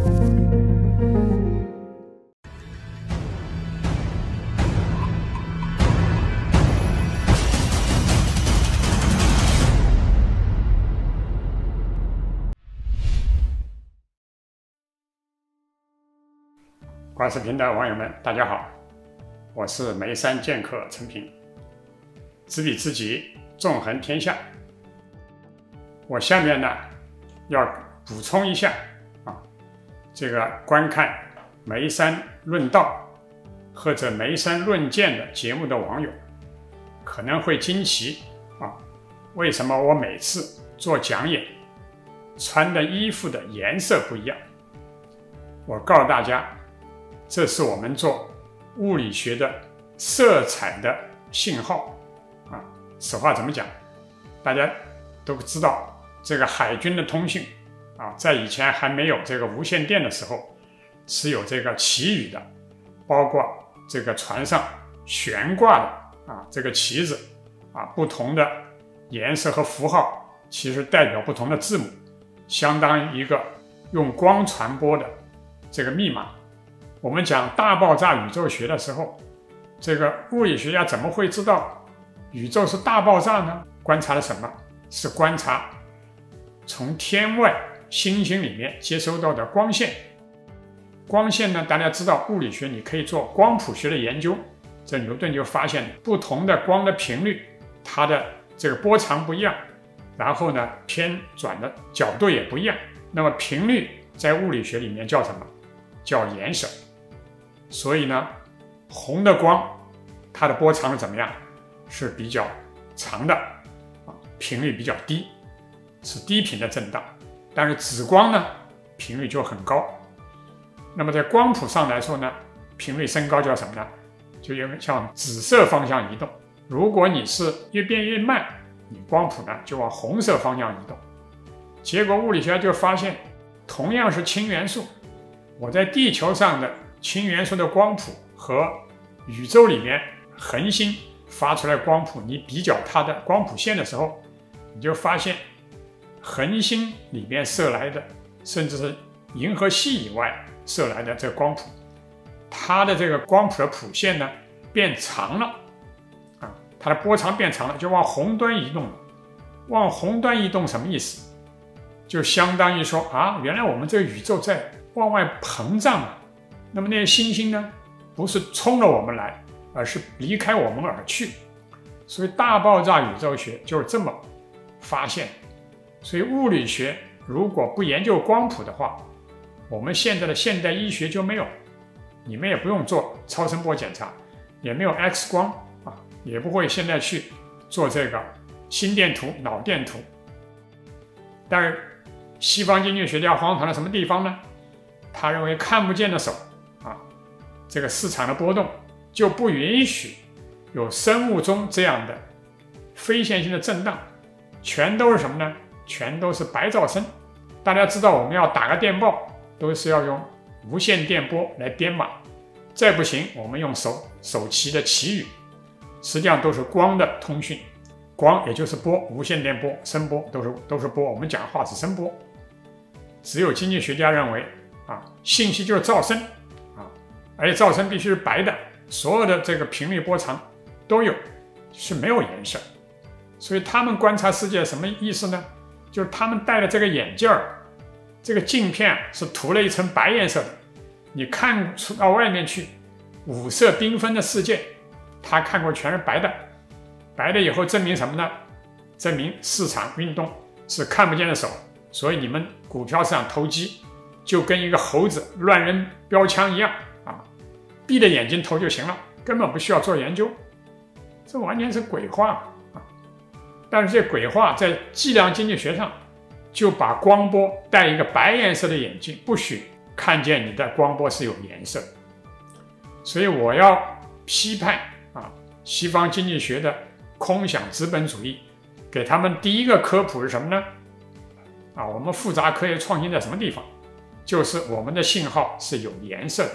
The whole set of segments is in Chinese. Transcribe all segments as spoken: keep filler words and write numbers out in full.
观视频的网友们，大家好，我是眉山剑客陈平，知彼知己，纵横天下。我下面呢要补充一下啊，这个观看眉山论道或者眉山论剑的节目的网友可能会惊奇啊，为什么我每次做讲演穿的衣服的颜色不一样？我告诉大家，这是我们做物理学的色彩的信号啊。此话怎么讲？大家都知道，这个海军的通信啊，在以前还没有这个无线电的时候，是有这个旗语的，包括这个船上悬挂的啊这个旗子啊，不同的颜色和符号，其实代表不同的字母，相当于一个用光传播的这个密码。我们讲大爆炸宇宙学的时候，这个物理学家怎么会知道宇宙是大爆炸呢？观察了什么？是观察从天外星星里面接收到的光线。光线呢，大家知道物理学你可以做光谱学的研究，这牛顿就发现不同的光的频率，它的这个波长不一样，然后呢偏转的角度也不一样。那么频率在物理学里面叫什么？叫延色。所以呢，红的光它的波长是怎么样？是比较长的啊，频率比较低，是低频的震荡。但是紫光呢，频率就很高。那么在光谱上来说呢，频率升高叫什么呢？就有点向紫色方向移动。如果你是越变越慢，你光谱呢就往红色方向移动。结果物理学家就发现，同样是氢元素，我在地球上的氢元素的光谱和宇宙里面恒星发出来光谱，你比较它的光谱线的时候，你就发现恒星里面射来的，甚至是银河系以外射来的这个光谱，它的这个光谱的谱线呢变长了啊，它的波长变长了，就往红端移动了。往红端移动什么意思？就相当于说啊，原来我们这个宇宙在往外膨胀啊。那么那些星星呢，不是冲着我们来，而是离开我们而去。所以大爆炸宇宙学就是这么发现。所以物理学如果不研究光谱的话，我们现在的现代医学就没有，你们也不用做超声波检查，也没有 X 光啊，也不会现在去做这个心电图、脑电图。但是西方经济学家荒唐到什么地方呢？他认为看不见的手啊，这个市场的波动就不允许有生物钟这样的非线性的震荡，全都是什么呢？全都是白噪声。大家知道我们要打个电报都是要用无线电波来编码，再不行我们用手手旗的旗语，实际上都是光的通讯，光也就是波，无线电波、声波都是都是波，我们讲话是声波。只有经济学家认为啊，信息就是噪声啊，而且噪声必须是白的，所有的这个频率波长都有，是没有颜色。所以他们观察世界什么意思呢？就是他们戴的这个眼镜儿，这个镜片是涂了一层白颜色的，你看出到外面去，五色缤纷的世界，他看过全是白的。白的以后证明什么呢？证明市场运动是看不见的手。所以你们股票市场投机就跟一个猴子乱扔标枪一样啊，闭着眼睛投就行了，根本不需要做研究。这完全是鬼话啊！但是这鬼话在计量经济学上就把光波戴一个白颜色的眼镜，不许看见你的光波是有颜色。所以我要批判啊西方经济学的空想资本主义，给他们第一个科普是什么呢？啊，我们复杂科学创新在什么地方？就是我们的信号是有颜色的。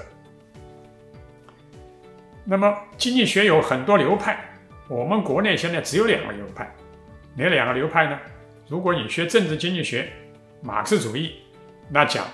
那么经济学有很多流派，我们国内现在只有两个流派。哪两个流派呢？如果你学政治经济学，马克思主义，那讲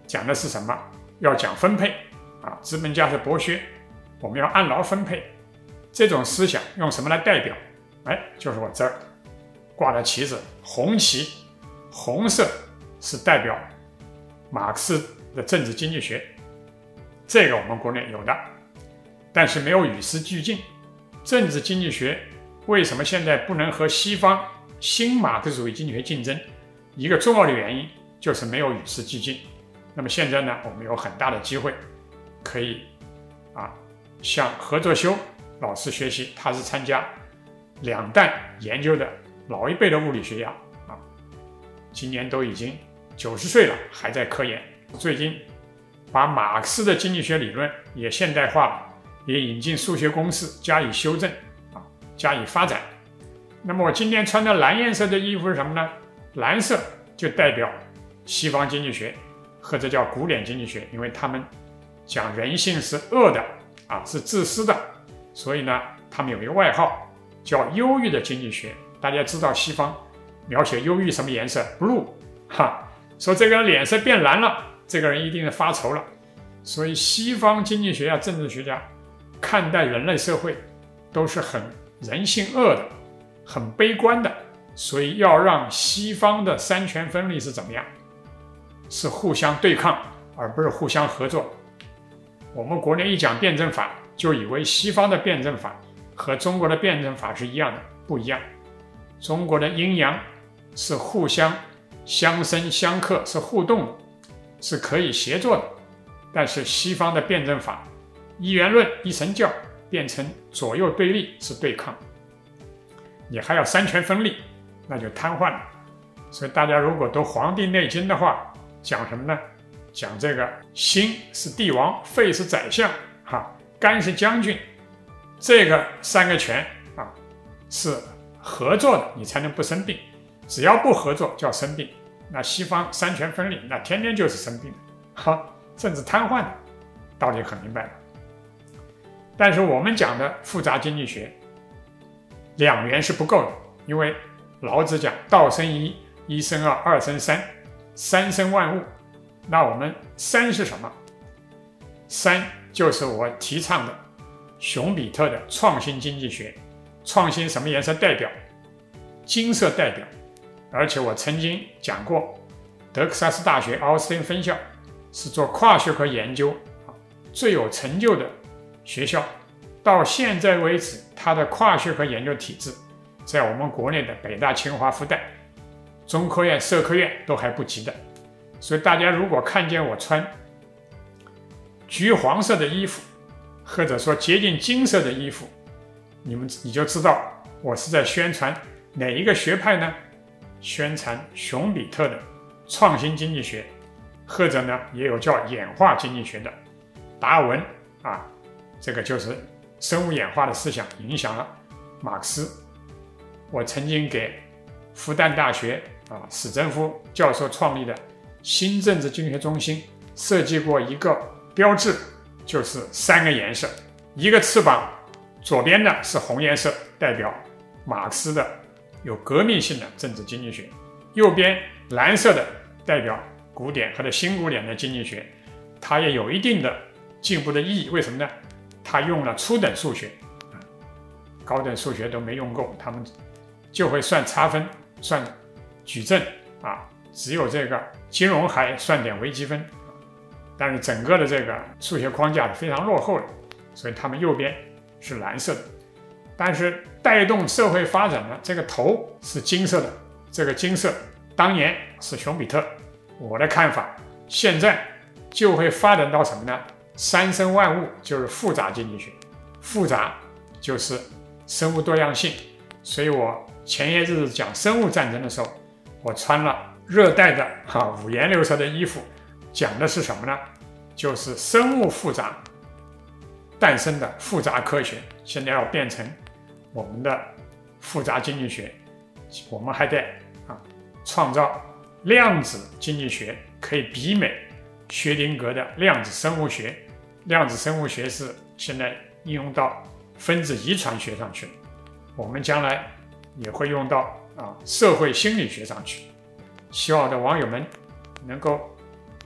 讲的是什么？要讲分配啊，资本家是剥削，我们要按劳分配。这种思想用什么来代表？哎，就是我这儿挂的旗子，红旗，红色是代表马克思的政治经济学，这个我们国内有的，但是没有与时俱进。政治经济学为什么现在不能和西方新马克思主义经济学竞争？一个重要的原因就是没有与时俱进。那么现在呢，我们有很大的机会可以啊向何作修老师学习，他是参加两弹研究的老一辈的物理学家啊，今年都已经九十岁了，还在科研。最近把马克思的经济学理论也现代化了，也引进数学公式加以修正啊，加以发展。那么我今天穿的蓝颜色的衣服是什么呢？蓝色就代表西方经济学，或者叫古典经济学，因为他们讲人性是恶的啊，是自私的，所以呢，他们有一个外号叫忧郁的经济学。大家知道西方描写忧郁什么颜色 ？blue， 哈，说这个人脸色变蓝了，这个人一定是发愁了。所以西方经济学家、政治学家看待人类社会都是很人性恶的，很悲观的。所以要让西方的三权分立是怎么样？是互相对抗，而不是互相合作。我们国内一讲辩证法，就以为西方的辩证法和中国的辩证法是一样的，不一样。中国的阴阳是互相相生相克，是互动的，是可以协作的。但是西方的辩证法，一元论、一神教变成左右对立，是对抗。你还要三权分立，那就瘫痪了。所以大家如果读《黄帝内经》的话，讲什么呢？讲这个心是帝王，肺是宰相，哈，肝是将军，这个三个权啊是合作的，你才能不生病。只要不合作叫生病。那西方三权分立，那天天就是生病的，哈，甚至瘫痪的，道理很明白了。但是我们讲的复杂经济学，两元是不够的，因为老子讲道生一，一生二，二生三，三生万物。那我们三是什么？三就是我提倡的熊彼特的创新经济学。创新什么颜色代表？金色代表。而且我曾经讲过，德克萨斯大学奥斯汀分校是做跨学科研究最有成就的学校。到现在为止，它的跨学科研究体制在我们国内的北大、清华、复旦、中科院、社科院都还不及的。所以大家如果看见我穿橘黄色的衣服，或者说接近金色的衣服，你们你就知道我是在宣传哪一个学派呢？宣传熊彼特的创新经济学，或者呢也有叫演化经济学的达尔文啊，这个就是生物演化的思想影响了马克思。我曾经给复旦大学啊史珍夫教授创立的新政治经济学中心设计过一个标志，就是三个颜色，一个翅膀，左边的是红颜色，代表马克思的有革命性的政治经济学，右边蓝色的代表古典或者新古典的经济学，它也有一定的进步的意义。为什么呢？它用了初等数学，高等数学都没用够，他们就会算差分、算矩阵啊，只有这个金融还算点微积分，但是整个的这个数学框架是非常落后的，所以他们右边是蓝色的。但是带动社会发展的这个头是金色的，这个金色当年是熊彼特。我的看法，现在就会发展到什么呢？三生万物就是复杂经济学，复杂就是生物多样性。所以我前些日子讲生物战争的时候，我穿了热带的哈、啊、五颜六色的衣服，讲的是什么呢？就是生物复杂诞生的复杂科学，现在要变成我们的复杂经济学。我们还得啊创造量子经济学，可以媲美薛定谔的量子生物学。量子生物学是现在应用到分子遗传学上去了，我们将来也会用到啊社会心理学上去。希望我的网友们能够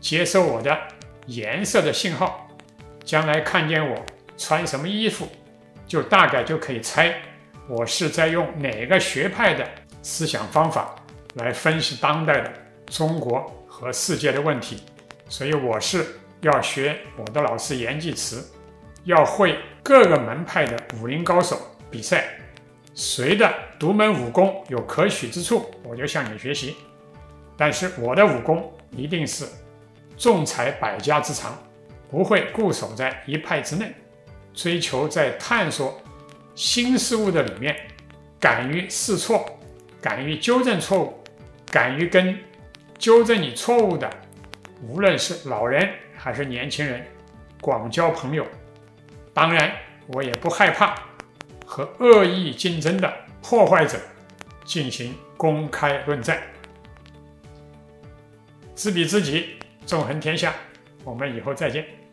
接收我的颜色的信号，将来看见我穿什么衣服，就大概就可以猜我是在用哪个学派的思想方法来分析当代的中国和世界的问题。所以我是要学我的老师严济慈，要会各个门派的武林高手比赛，谁的独门武功有可取之处，我就向你学习。但是我的武功一定是众才百家之长，不会固守在一派之内，追求在探索新事物的里面，敢于试错，敢于纠正错误，敢于跟纠正你错误的无论是老人还是年轻人广交朋友。当然我也不害怕和恶意竞争的破坏者进行公开论战。知彼知己，纵横天下，我们以后再见。